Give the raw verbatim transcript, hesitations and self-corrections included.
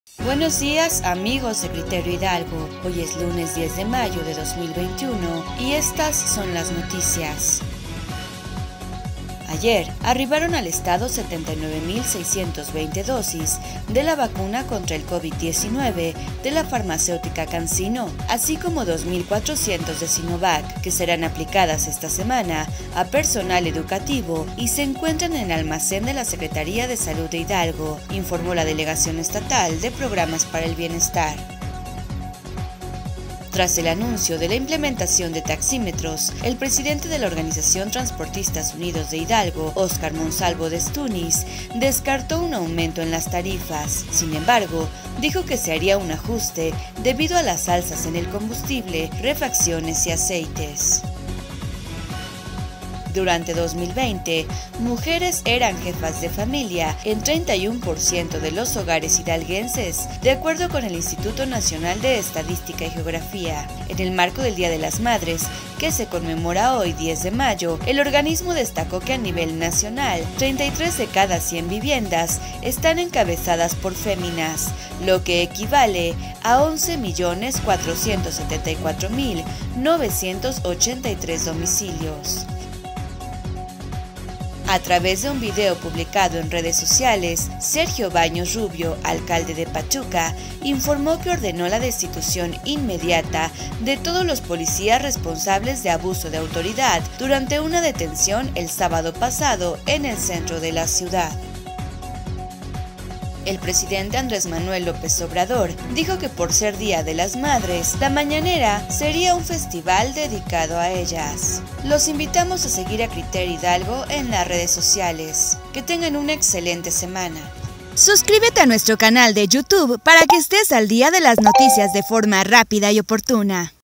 Buenos días amigos de Criterio Hidalgo, hoy es lunes diez de mayo de dos mil veintiuno y estas son las noticias. Ayer arribaron al estado setenta y nueve mil seiscientas veinte dosis de la vacuna contra el COVID diecinueve de la farmacéutica CanSino, así como dos mil cuatrocientas de Sinovac, que serán aplicadas esta semana a personal educativo y se encuentran en el almacén de la Secretaría de Salud de Hidalgo, informó la Delegación Estatal de Programas para el Bienestar. Tras el anuncio de la implementación de taxímetros, el presidente de la Organización Transportistas Unidos de Hidalgo, Óscar Monsalvo de Stunis, descartó un aumento en las tarifas. Sin embargo, dijo que se haría un ajuste debido a las alzas en el combustible, refacciones y aceites. Durante dos mil veinte, mujeres eran jefas de familia en treinta y uno por ciento de los hogares hidalguenses, de acuerdo con el Instituto Nacional de Estadística y Geografía. En el marco del Día de las Madres, que se conmemora hoy diez de mayo, el organismo destacó que a nivel nacional, treinta y tres de cada cien viviendas están encabezadas por féminas, lo que equivale a once millones cuatrocientos setenta y cuatro mil novecientos ochenta y tres domicilios. A través de un video publicado en redes sociales, Sergio Baños Rubio, alcalde de Pachuca, informó que ordenó la destitución inmediata de todos los policías responsables de abuso de autoridad durante una detención el sábado pasado en el centro de la ciudad. El presidente Andrés Manuel López Obrador dijo que por ser Día de las Madres, la mañanera sería un festival dedicado a ellas. Los invitamos a seguir a Criterio Hidalgo en las redes sociales. Que tengan una excelente semana. Suscríbete a nuestro canal de YouTube para que estés al día de las noticias de forma rápida y oportuna.